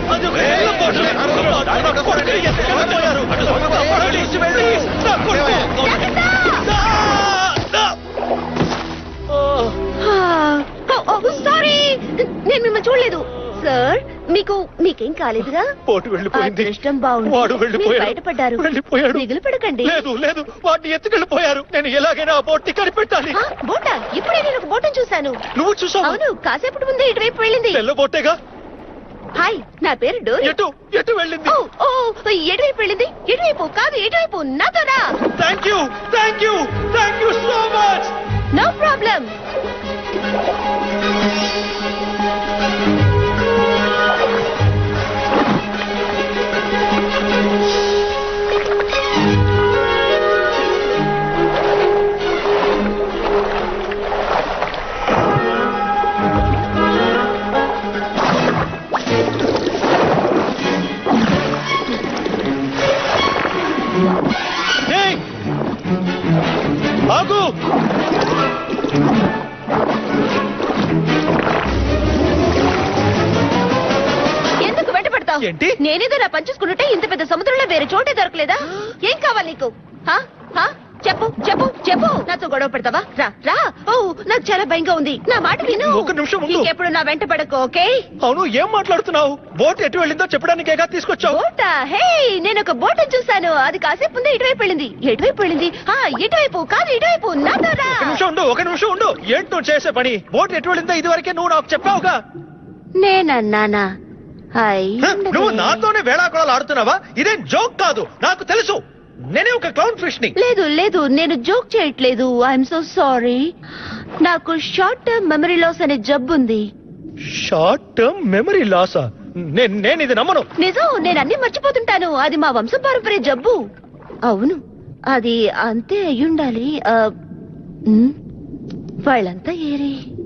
Sorry, నేను మిమ్మల్ని చూడలేదు సార్. మీకేం కాలేదుగా? పోటు వెళ్ళిపోయింది. ఇష్టం బాగుంది. వాడు వెళ్ళిపోయాడు. బయటపడ్డారు. వెళ్ళిపోయాడు. దిగులు పడకండి. లేదు వాడిని ఎత్తుకెళ్ళిపోయారు. నేను ఎలాగైనా ఆ బోట్ కనిపెట్టాలి. బోటా? ఇప్పుడే నేను ఒక బోటను చూశాను. నువ్వు చూసావు? అవును, కాసేపటి ముందే ఇటువైపు వెళ్ళింది. తెల్ల బోటేగా? హాయ్, నా పేరు డోరీ. ఎటు వెళ్ళింది? ఎటువైపు వెళ్ళింది? ఎటువైపు కాదు, ఎటువైపు నాతో రా. Thank you so much. No problem. ఆగు! ఎందుకు వెంటపడతావు? ఏంటి? నేనేదో నా పనిచేసుకుంటుంటే ఇంత పెద్ద సముద్రంలో వేరే చోటే దొరకలేదా? ఏం కావాలి నీకు? చెప్పు చెప్పు చెప్పు. నాతో గొడవ పెడతావా? రా రా. నాకు చాలా భయంగా ఉంది. నా మాట విను. ఒక నిమిషం ఉండు. ఇంకెప్పుడు నా వెంట పడకు, ఓకే? అవును, ఏం మాట్లాడుతున్నావు? బోట్ ఎటు వెళ్ళిందో చెప్పడానికేగా తీసుకొచ్చావు. బోటా? హే, నేను ఒక బోట్ చూసాను. అది కాసేపు ముందే ఇటువైపు వెళ్ళింది. ఎటువైపు వెళ్ళింది? ఇటువైపు కాదు, ఇటువైపు. నాతో రా. ఒక నిమిషం ఉండు. ఏంటి నువ్వు చేసే పని? బోట్ ఎటు వెళ్ళిందో ఇదివరకే నువ్వు నాకు చెప్పావుగా. నేనన్నానా? నువ్వు నాతోనే వేళాకుళాలు ఆడుతున్నావా? ఇదేం జోక్ కాదు, నాకు తెలుసు. నేనే ఒక క్లౌన్ ఫిష్ ని. లేదు, నేను జోక్ చేయట్లేదు. I'm so sorry. నాకు షార్ట్ టర్మ్ మెమరీ లాస్ అనే జబ్బు ఉంది. షార్ట్ టర్మ్ మెమరీ లాసా? నేను ఇది నమ్మను. నిజం, నేను అన్ని మర్చిపోతుంటాను. అది మా వంశపారంపర్య జబ్బు. అవును, అది అంతే అయ్యుండాలి. వాళ్ళంతా ఏరి